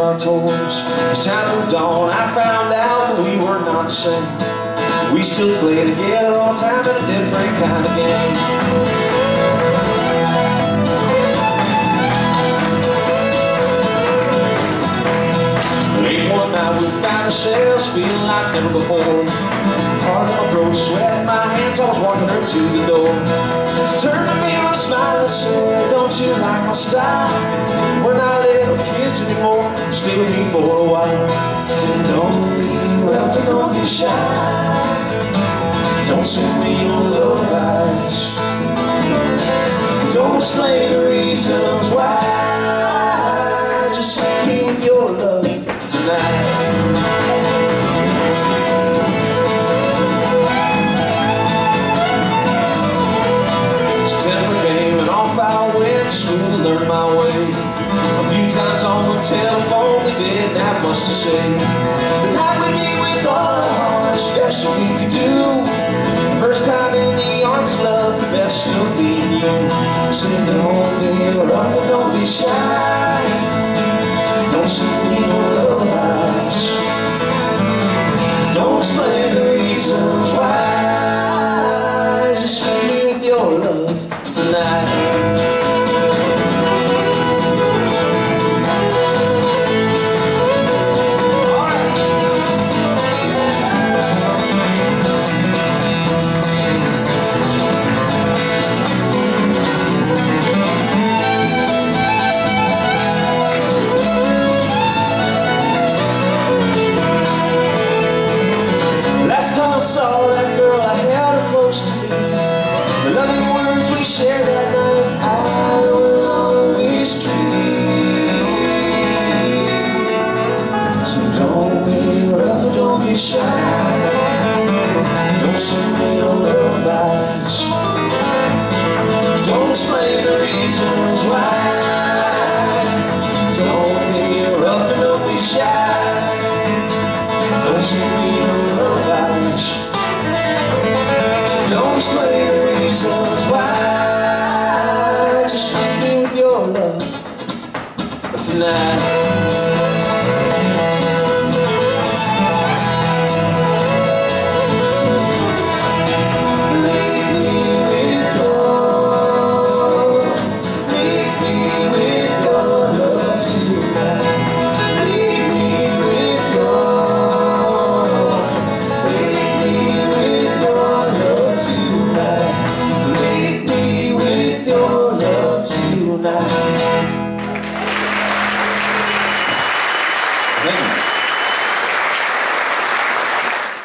our toys. As time moved on, I found out that we were not the same. We still play together all the time in a different kind of game. Late one night we found ourselves feeling like never before. Heart on my throat, sweat in my hands, I was walking her to the door. She turned to me with a smile and said, "Don't you like my style? We're not little kids anymore, stay with me for a while." I said, "Don't be rough and don't be shy. Don't send me your lullabies. Don't explain the reasons why. Just hit me with your love tonight." September came and off I went to school to learn my way. A few times on the telephone, we didn't have much to say. The night we gave with all our hearts, best we could do. The first time in the arms of love, the best of being you. So don't be rough and don't be shy. Don't